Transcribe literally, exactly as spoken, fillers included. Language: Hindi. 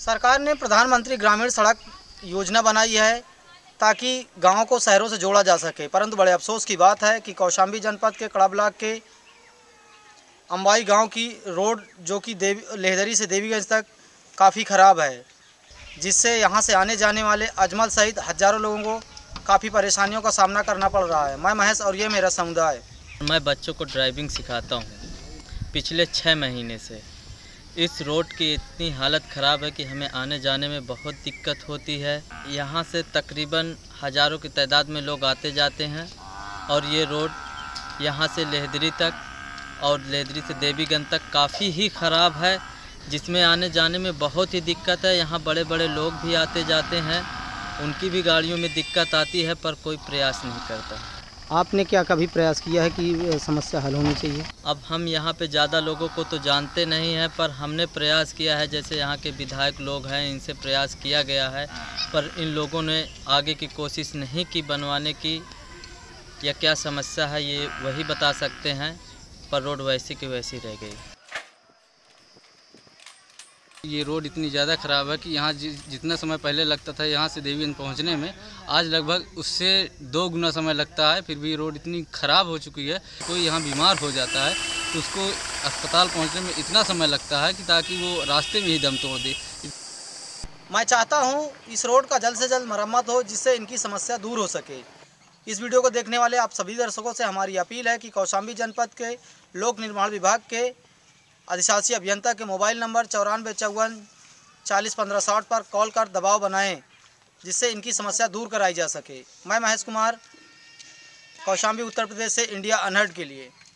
सरकार ने प्रधानमंत्री ग्रामीण सड़क योजना बनाई है ताकि गांवों को शहरों से जोड़ा जा सके, परंतु बड़े अफसोस की बात है कि कौशाम्बी जनपद के कड़ा ब्लॉक के अंबाई गांव की रोड जो कि देवी लेहदरी से देवीगंज तक काफ़ी ख़राब है, जिससे यहां से आने जाने वाले अजमल सहित हज़ारों लोगों को काफ़ी परेशानियों का सामना करना पड़ रहा है। मैं महेश और ये मेरा समुदाय। मैं बच्चों को ड्राइविंग सिखाता हूँ पिछले छः महीने से। इस रोड की इतनी हालत ख़राब है कि हमें आने जाने में बहुत दिक्कत होती है। यहाँ से तकरीबन हज़ारों की तादाद में लोग आते जाते हैं और ये रोड यहाँ से लेहदरी तक और लेहदरी से देवीगंज तक काफ़ी ही ख़राब है, जिसमें आने जाने में बहुत ही दिक्कत है। यहाँ बड़े बड़े लोग भी आते जाते हैं, उनकी भी गाड़ियों में दिक्कत आती है, पर कोई प्रयास नहीं करता। आपने क्या कभी प्रयास किया है कि समस्या हल होनी चाहिए? अब हम यहाँ पे ज़्यादा लोगों को तो जानते नहीं हैं, पर हमने प्रयास किया है। जैसे यहाँ के विधायक लोग हैं, इनसे प्रयास किया गया है, पर इन लोगों ने आगे की कोशिश नहीं की बनवाने की। या क्या समस्या है ये वही बता सकते हैं, पर रोड वैसी की वैसी रह गई। ये रोड इतनी ज़्यादा ख़राब है कि यहाँ जि, जितना समय पहले लगता था यहाँ से देवीगंज पहुँचने में, आज लगभग उससे दो गुना समय लगता है। फिर भी रोड इतनी ख़राब हो चुकी है, कोई यहाँ बीमार हो जाता है तो उसको अस्पताल पहुँचने में इतना समय लगता है कि ताकि वो रास्ते में ही दम तोड़ दे। मैं चाहता हूँ इस रोड का जल्द से जल्द मरम्मत हो, जिससे इनकी समस्या दूर हो सके। इस वीडियो को देखने वाले आप सभी दर्शकों से हमारी अपील है कि कौशाम्बी जनपद के लोक निर्माण विभाग के अधिशासी अभियंता के मोबाइल नंबर चौरानवे चौवन चालीस पंद्रह साठ पर कॉल कर दबाव बनाएं, जिससे इनकी समस्या दूर कराई जा सके। मैं महेश कुमार, कौशाम्बी उत्तर प्रदेश से इंडिया अनहर्ड के लिए।